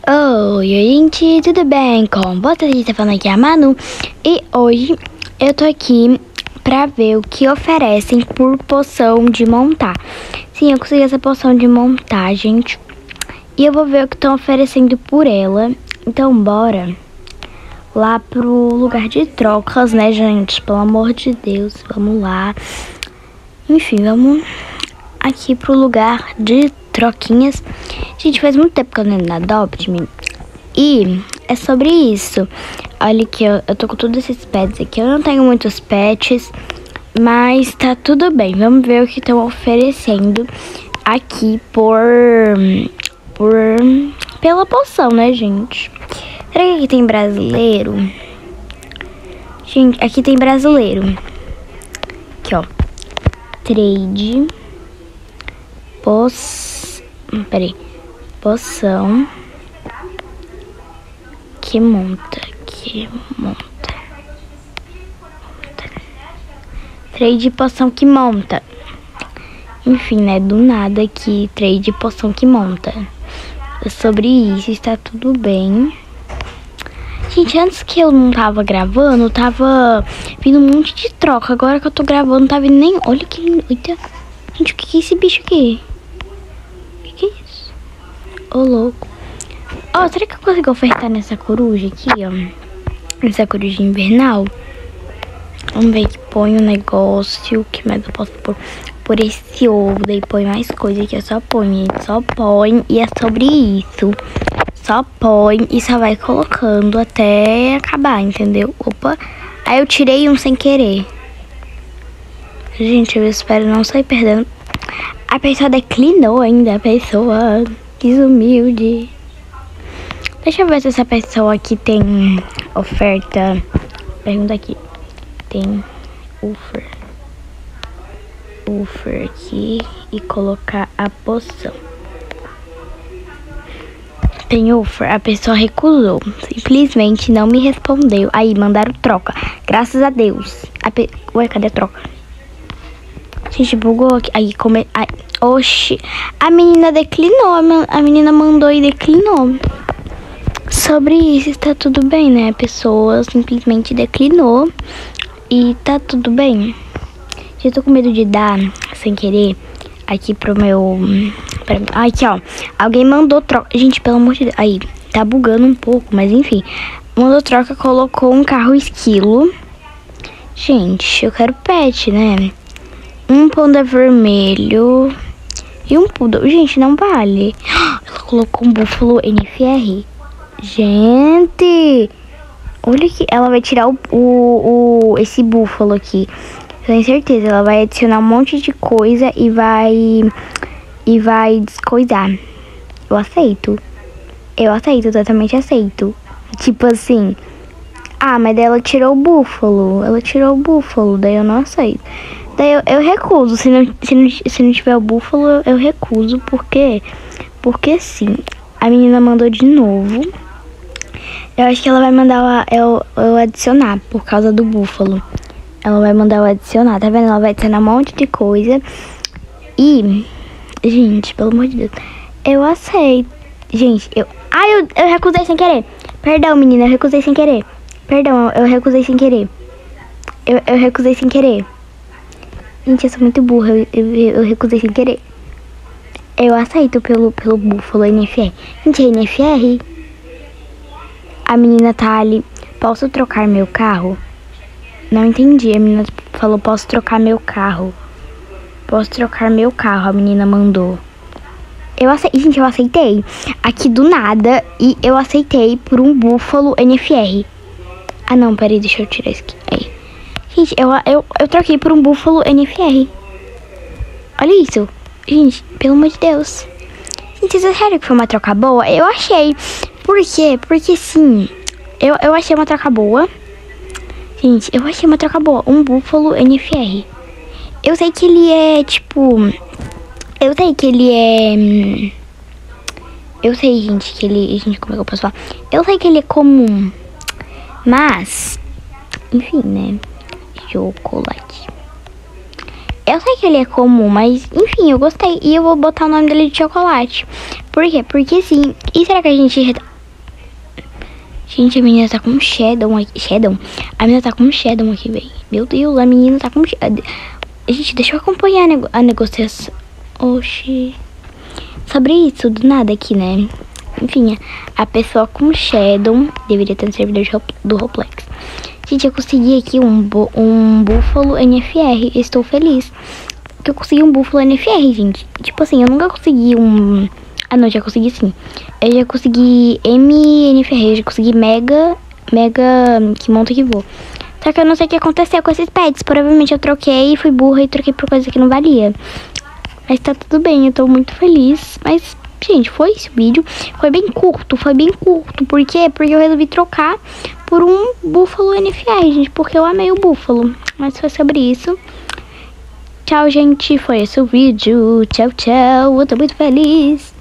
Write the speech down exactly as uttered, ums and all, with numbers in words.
Oi, gente, tudo bem? Com vocês? Está falando aqui a Manu. E hoje eu tô aqui pra ver o que oferecem por poção de montar. Sim, eu consegui essa poção de montar, gente. E eu vou ver o que estão oferecendo por ela. Então bora lá pro lugar de trocas, né, gente? Pelo amor de Deus, vamos lá. Enfim, vamos aqui pro lugar de troquinhas. Gente, faz muito tempo que eu não ando na Adopt-me. E é sobre isso. Olha que eu, eu tô com todos esses pets aqui. Eu não tenho muitos pets, mas tá tudo bem. Vamos ver o que estão oferecendo aqui por... por... pela poção, né, gente? Será que aqui tem brasileiro? Gente, aqui tem brasileiro. Aqui, ó. Trade. Pos... Peraí. Poção. Que monta. Que monta. monta. Trade poção que monta. Enfim, né? Do nada aqui. Trade poção que monta. Sobre isso, está tudo bem. Gente, antes que eu não tava gravando, tava vindo um monte de troca. Agora que eu tô gravando, não tá vindo nem... Olha que lindo. Eita. Gente, o que é esse bicho aqui? O que, que é isso? Ô, louco. Ó, oh, será que eu consigo ofertar nessa coruja aqui, ó? Nessa coruja invernal? Vamos ver que põe o negócio. Que mais eu posso pôr? Por esse ovo. Daí põe mais coisa aqui. Eu só põe, só põe. E é sobre isso. Só põe e só vai colocando até acabar, entendeu? Opa. Aí eu tirei um sem querer. Gente, eu espero não sair perdendo. A pessoa declinou ainda. A pessoa desumilde. Deixa eu ver se essa pessoa aqui tem oferta. Pergunta aqui. Tem offer. Offer aqui. E colocar a poção. Tem offer. A pessoa recusou. Simplesmente não me respondeu. Aí, mandaram troca. Graças a Deus. A pe... Ué, cadê a troca? Gente, bugou aqui. Aí, come... Aí, oxi. A menina declinou. A menina mandou e declinou. Sobre isso, está tudo bem, né? A pessoa simplesmente declinou. E tá tudo bem. Eu tô com medo de dar, sem querer, aqui pro meu... Pra... Ah, aqui, ó. Alguém mandou troca. Gente, pelo amor de Deus. Aí, tá bugando um pouco, mas enfim. Mandou troca, colocou um carro esquilo. Gente, eu quero pet, né? Um panda vermelho. E um poodle. Gente, não vale. Ela colocou um búfalo N F R. Gente, olha que ela vai tirar o, o, o esse búfalo aqui. Eu tenho certeza, ela vai adicionar um monte de coisa e vai e vai descoisar. Eu aceito. Eu aceito, totalmente aceito. Tipo assim, ah, mas daí ela tirou o búfalo. Ela tirou o búfalo, daí eu não aceito. Daí eu, eu recuso. Se não, se, não, se não tiver o búfalo, eu, eu recuso. Por quê? Porque sim. A menina mandou de novo. Eu acho que ela vai mandar eu, eu adicionar por causa do búfalo. Ela vai mandar eu adicionar, tá vendo? Ela vai adicionar um monte de coisa. E, gente, pelo amor de Deus, eu aceito. Gente, eu... Ah, eu, eu recusei sem querer. Perdão, menina, eu recusei sem querer. Perdão, eu recusei sem querer. Eu, eu recusei sem querer. Gente, eu sou muito burra. Eu, eu, eu recusei sem querer. Eu aceito pelo, pelo búfalo N F R. Gente, é N F R? A menina tá ali. Posso trocar meu carro? Não entendi. A menina falou, posso trocar meu carro. Posso trocar meu carro, a menina mandou. Eu aceitei. Gente, eu aceitei. Aqui do nada. E eu aceitei por um búfalo N F R. Ah, não, peraí, deixa eu tirar isso aqui. Aí. Gente, eu, eu, eu troquei por um búfalo N F R. Olha isso. Gente, pelo amor de Deus. Gente, vocês acharam que foi uma troca boa? Eu achei. Por quê? Porque sim, eu, eu achei uma troca boa. Gente, eu achei uma troca boa. Um búfalo N F R. Eu sei que ele é, tipo... Eu sei que ele é... Eu sei, gente, que ele... Gente, como é que eu posso falar? Eu sei que ele é comum. Mas... Enfim, né? Chocolate. Eu sei que ele é comum, mas enfim, eu gostei. E eu vou botar o nome dele de chocolate. Por quê? Porque sim. E será que a gente... Gente, a menina tá com um Shadow aqui. Shadow? A menina tá com um Shadow aqui, velho. Meu Deus, a menina tá com um Shadow. Gente, deixa eu acompanhar a, nego a negociação. Oxi. Sobre isso, do nada aqui, né? Enfim, a pessoa com Shadow deveria ter no servidor do Roblox. Gente, eu consegui aqui um, um Búfalo N F R. Eu estou feliz que eu consegui um Búfalo N F R, gente. Tipo assim, eu nunca consegui um... Ah, não, já consegui sim. Eu já consegui M N F R, eu já consegui Mega, Mega que monta que voa. Só que eu não sei o que aconteceu com esses pets. Provavelmente eu troquei, fui burra e troquei por coisa que não valia. Mas tá tudo bem, eu tô muito feliz. Mas, gente, foi esse o vídeo. Foi bem curto, foi bem curto. Por quê? Porque eu resolvi trocar por um Búfalo N F R, gente. Porque eu amei o Búfalo. Mas foi sobre isso. Tchau, gente. Foi esse o vídeo. Tchau, tchau. Eu tô muito feliz.